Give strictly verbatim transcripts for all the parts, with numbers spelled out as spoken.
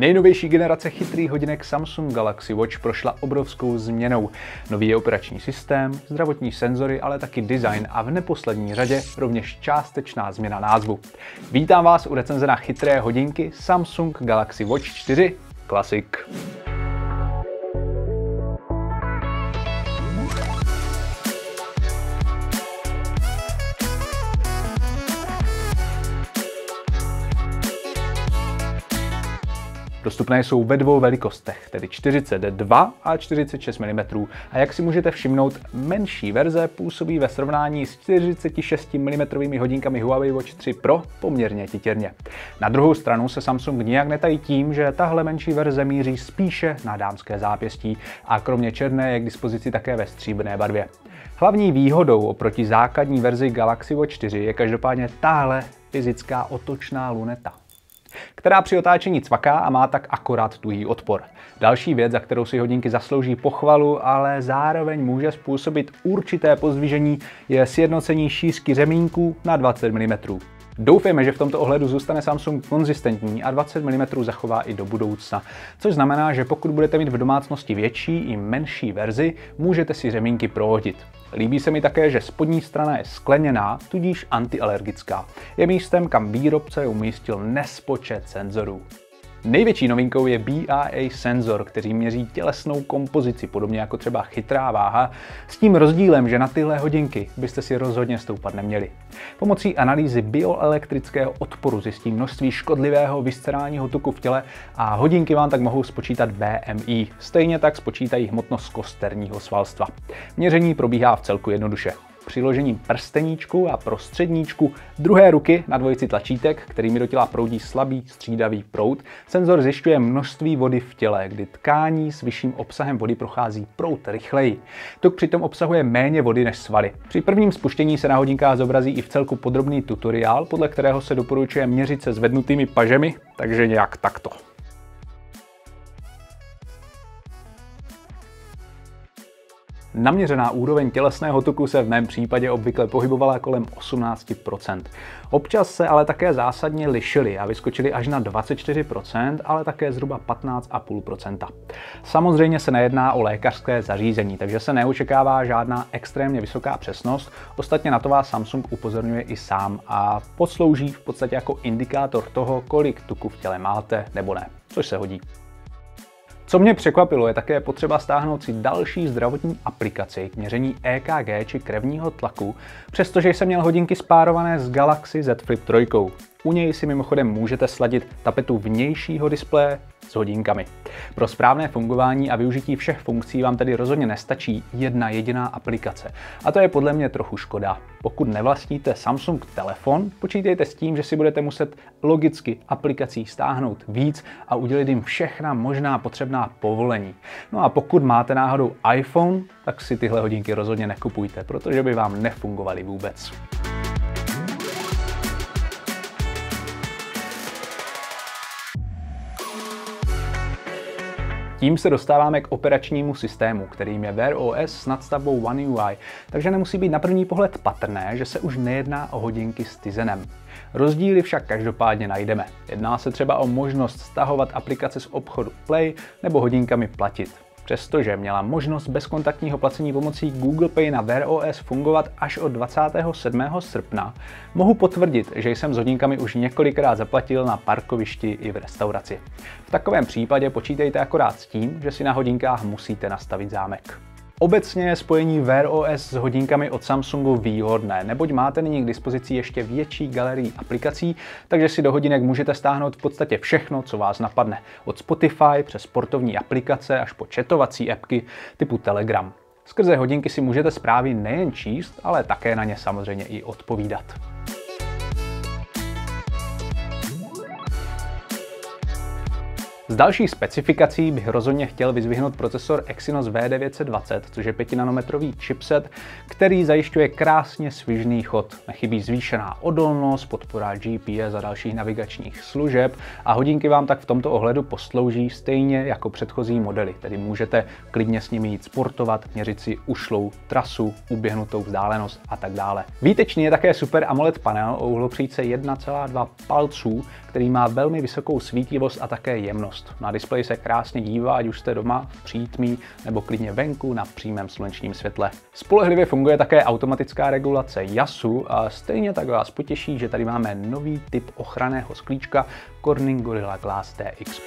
Nejnovější generace chytrých hodinek Samsung Galaxy Watch prošla obrovskou změnou. Nový je operační systém, zdravotní senzory, ale taky design a v neposlední řadě rovněž částečná změna názvu. Vítám vás u recenze na chytré hodinky Samsung Galaxy Watch čtyři Classic. Dostupné jsou ve dvou velikostech, tedy čtyřicet dva a čtyřicet šest milimetrů. A jak si můžete všimnout, menší verze působí ve srovnání s čtyřicet šest milimetrů hodinkami Huawei Watch tři Pro poměrně titěrně. Na druhou stranu se Samsung nijak netají tím, že tahle menší verze míří spíše na dámské zápěstí a kromě černé je k dispozici také ve stříbrné barvě. Hlavní výhodou oproti základní verzi Galaxy Watch čtyři je každopádně tahle fyzická otočná luneta, která při otáčení cvaká a má tak akorát tuhý odpor. Další věc, za kterou si hodinky zaslouží pochvalu, ale zároveň může způsobit určité pozdvižení, je sjednocení šířky řemínků na dvacet milimetrů. Doufejme, že v tomto ohledu zůstane Samsung konzistentní a dvacet milimetrů zachová i do budoucna, což znamená, že pokud budete mít v domácnosti větší i menší verzi, můžete si řemínky prohodit. Líbí se mi také, že spodní strana je skleněná, tudíž antialergická. Je místem, kam výrobce umístil nespočet senzorů. Největší novinkou je B I A senzor, který měří tělesnou kompozici, podobně jako třeba chytrá váha, s tím rozdílem, že na tyhle hodinky byste si rozhodně stoupat neměli. Pomocí analýzy bioelektrického odporu zjistí množství škodlivého viscerálního tuku v těle a hodinky vám tak mohou spočítat B M I. Stejně tak spočítají hmotnost kosterního svalstva. Měření probíhá v celku jednoduše. Přiložením prsteníčku a prostředníčku druhé ruky na dvojici tlačítek, kterými do těla proudí slabý střídavý proud, senzor zjišťuje množství vody v těle, kdy tkání s vyšším obsahem vody prochází proud rychleji. Tuk přitom obsahuje méně vody než svaly. Při prvním spuštění se na hodinkách zobrazí i vcelku podrobný tutoriál, podle kterého se doporučuje měřit se zvednutými pažemi, takže nějak takto. Naměřená úroveň tělesného tuku se v mém případě obvykle pohybovala kolem osmnáct procent. Občas se ale také zásadně lišily a vyskočily až na dvacet čtyři procent, ale také zhruba patnáct celá pět procenta. Samozřejmě se nejedná o lékařské zařízení, takže se neočekává žádná extrémně vysoká přesnost. Ostatně na to vás Samsung upozorňuje i sám a poslouží v podstatě jako indikátor toho, kolik tuku v těle máte nebo ne, což se hodí. Co mě překvapilo, je také potřeba stáhnout si další zdravotní aplikaci k měření E K G či krevního tlaku, přestože jsem měl hodinky spárované s Galaxy Z Flip tři. U něj si mimochodem můžete sladit tapetu vnějšího displeje s hodinkami. Pro správné fungování a využití všech funkcí vám tedy rozhodně nestačí jedna jediná aplikace. A to je podle mě trochu škoda. Pokud nevlastníte Samsung telefon, počítejte s tím, že si budete muset logicky aplikací stáhnout víc a udělit jim všechna možná potřebná povolení. No a pokud máte náhodou iPhone, tak si tyhle hodinky rozhodně nekupujte, protože by vám nefungovaly vůbec. Tím se dostáváme k operačnímu systému, kterým je Wear O S s nadstavbou One U I, takže nemusí být na první pohled patrné, že se už nejedná o hodinky s Tizenem. Rozdíly však každopádně najdeme. Jedná se třeba o možnost stahovat aplikace z obchodu Play nebo hodinkami platit. Přestože měla možnost bezkontaktního placení pomocí Google Pay na Wear O S fungovat až od dvacátého sedmého srpna, mohu potvrdit, že jsem s hodinkami už několikrát zaplatil na parkovišti i v restauraci. V takovém případě počítejte akorát s tím, že si na hodinkách musíte nastavit zámek. Obecně je spojení Wear O S s hodinkami od Samsungu výhodné, neboť máte nyní k dispozici ještě větší galerii aplikací, takže si do hodinek můžete stáhnout v podstatě všechno, co vás napadne. Od Spotify přes sportovní aplikace až po chatovací appky typu Telegram. Skrze hodinky si můžete zprávy nejen číst, ale také na ně samozřejmě i odpovídat. Z dalších specifikací bych rozhodně chtěl vyzdvihnout procesor Exynos V devět set dvacet, což je pětinanometrový chipset, který zajišťuje krásně svižný chod. Nechybí zvýšená odolnost, podpora G P S a dalších navigačních služeb a hodinky vám tak v tomto ohledu poslouží stejně jako předchozí modely, tedy můžete klidně s nimi jít sportovat, měřit si ušlou trasu, uběhnutou vzdálenost a tak dále. Výtečný je také Super AMOLED panel o úhlopříčce jedna celá dva palců, který má velmi vysokou svítivost a také jemnost. viditelnost. Na displeji se krásně dívá, ať už jste doma v přítmí nebo klidně venku na přímém slunečním světle. Spolehlivě funguje také automatická regulace jasu a stejně tak vás potěší, že tady máme nový typ ochranného sklíčka Corning Gorilla Glass T X.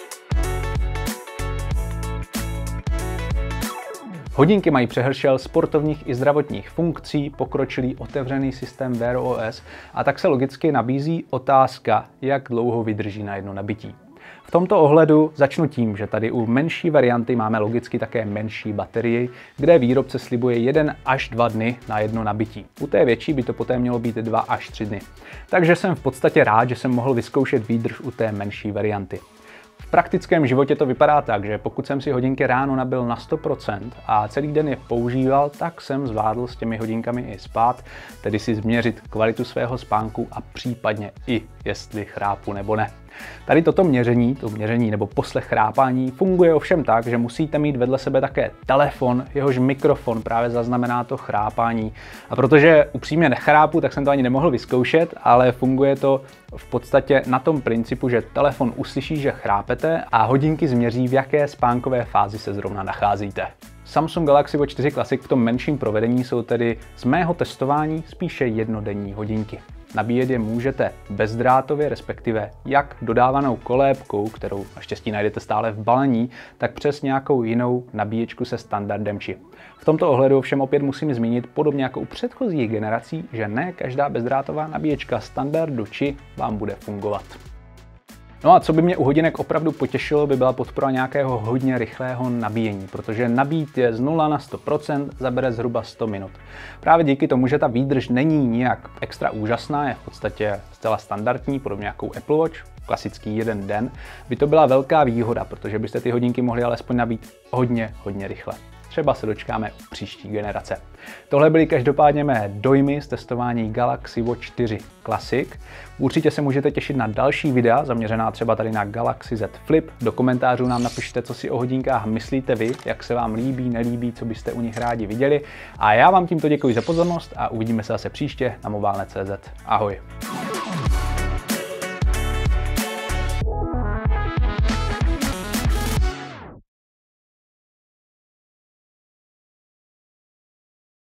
Hodinky mají přehršel sportovních i zdravotních funkcí, pokročilý otevřený systém Wear O S a tak se logicky nabízí otázka, jak dlouho vydrží na jedno nabití. V tomto ohledu začnu tím, že tady u menší varianty máme logicky také menší baterii, kde výrobce slibuje jeden až dva dny na jedno nabití. U té větší by to poté mělo být dva až tři dny. Takže jsem v podstatě rád, že jsem mohl vyzkoušet výdrž u té menší varianty. V praktickém životě to vypadá tak, že pokud jsem si hodinky ráno nabil na sto procent a celý den je používal, tak jsem zvládl s těmi hodinkami i spát, tedy si změřit kvalitu svého spánku a případně i jestli chrápu nebo ne. Tady toto měření, to měření nebo poslech chrápání funguje ovšem tak, že musíte mít vedle sebe také telefon, jehož mikrofon právě zaznamená to chrápání. A protože upřímně nechrápu, tak jsem to ani nemohl vyzkoušet, ale funguje to v podstatě na tom principu, že telefon uslyší, že chrápete a hodinky změří, v jaké spánkové fázi se zrovna nacházíte. Samsung Galaxy Watch čtyři Classic v tom menším provedení jsou tedy z mého testování spíše jednodenní hodinky. Nabíjet je můžete bezdrátově, respektive jak dodávanou kolébkou, kterou naštěstí najdete stále v balení, tak přes nějakou jinou nabíječku se standardem čip. V tomto ohledu ovšem opět musím zmínit, podobně jako u předchozích generací, že ne každá bezdrátová nabíječka standardu či vám bude fungovat. No a co by mě u hodinek opravdu potěšilo, by byla podpora nějakého hodně rychlého nabíjení, protože nabít je z nula na sto procent zabere zhruba sto minut. Právě díky tomu, že ta výdrž není nijak extra úžasná, je v podstatě zcela standardní, podobně jako u Apple Watch, klasický jeden den, by to byla velká výhoda, protože byste ty hodinky mohli alespoň nabít hodně, hodně rychle. Třeba se dočkáme u příští generace. Tohle byly každopádně mé dojmy z testování Galaxy Watch čtyři Classic. Určitě se můžete těšit na další videa, zaměřená třeba tady na Galaxy Z Flip. Do komentářů nám napište, co si o hodinkách myslíte vy, jak se vám líbí, nelíbí, co byste u nich rádi viděli. A já vám tímto děkuji za pozornost a uvidíme se zase příště na mobilnet tečka cé zet. Ahoj.